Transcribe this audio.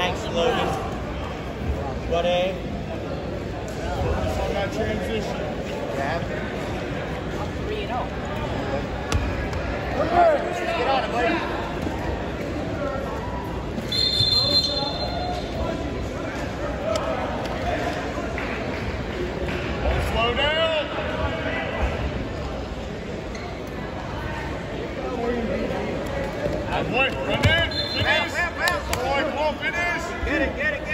Thanks, Logan. What A? On that transition. Grab. 3-0. Get on it, buddy. Slow down. Boy, run that. Finish. Boy, come on, finish. Get it, get it,